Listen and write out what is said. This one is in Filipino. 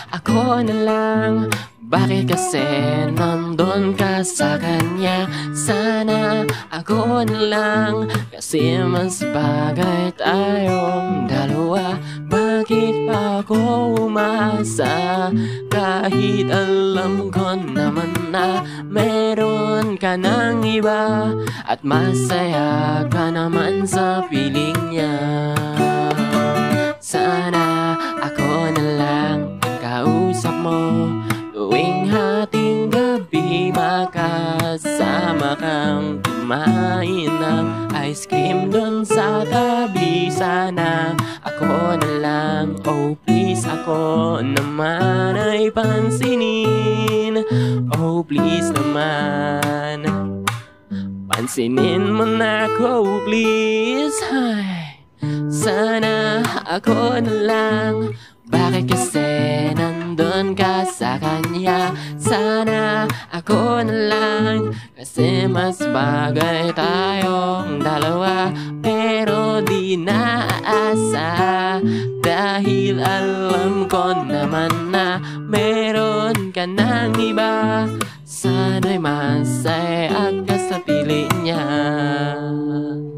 ako na lang. Bakit kasi nandun ka sa kanya? Sana ako na lang, kasi mas bagay tayong dalawa. Bakit pa ako umasa, kahit alam ko naman na meron ka ng iba, at masaya ka naman sa piling niya. Sana ako na lang kausap mo tuwing hating gabi, makasama kang kumain ng ice cream dun sa tabi. Sana ako na lang, oh please, ako naman ay pansinin. Oh please naman, pansinin mo na ako please. Ay, sana ako na lang. Bakit kasi nandun ka sa kanya? Sana ako na lang, kasi mas bagay tayong dalawa. Pero di naaasa, dahil alam ko naman na meron ka ng iba. Sana'y masaya ka sa piling niya.